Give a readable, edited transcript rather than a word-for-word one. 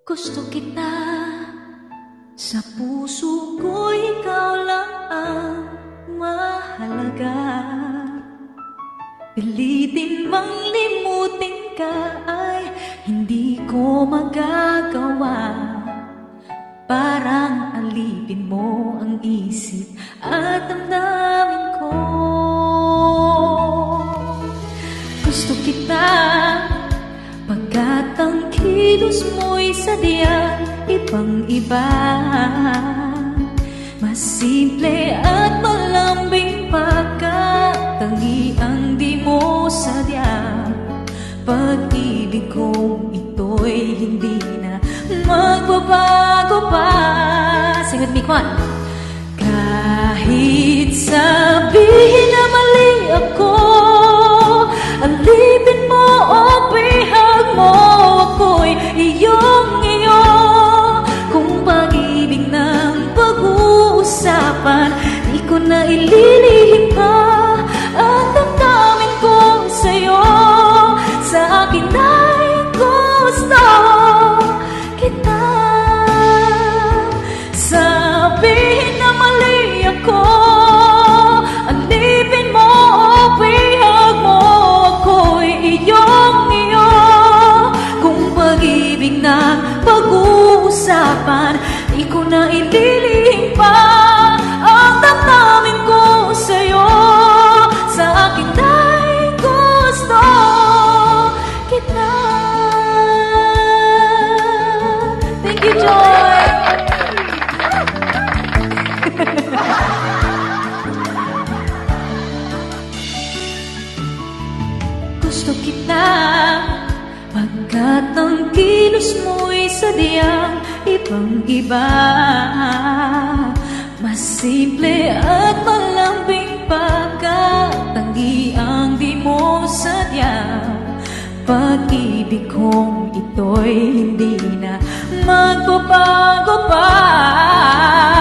Gusto kita, sa puso ko ikaw lang ang mahalaga. Pilitin mang limutin ka ay hindi ko magagawa. Parang alipin mo ang isip at damdamin ko. Gusto kita, pagkat ang kilos mo'y sadyang ibang-iba. Mas simple at malambing pagkatangi ang di mo sadya. Pag-ibig kong ito'y hindi na magbabago pa. Sing with me, come on. Kahit sabihin na mali ako, alipin mo o bihag mo, ako'y iyong-iyo. Kung pag-ibig ng pag-uusapan, di ko na ililihim pa ang damdamin ko sa'yo. Sa akin ay gusto kita. Sabihin na mali ako, alipin mo o bihag mo, ako'y iyong-iyo. Kung pag-ibig na pag-uusapan, di ko na ililihim pa ang damdamin ko sa'yo. Sa akin ay gusto kita. Thank you, Joy! Gusto kita, pagkat ang kilos mo'y sadyang ibang-iba. Mas simple at malambing pagkatangi ang di mo sadya. Pag-ibig kong ito'y hindi na magbabago pa.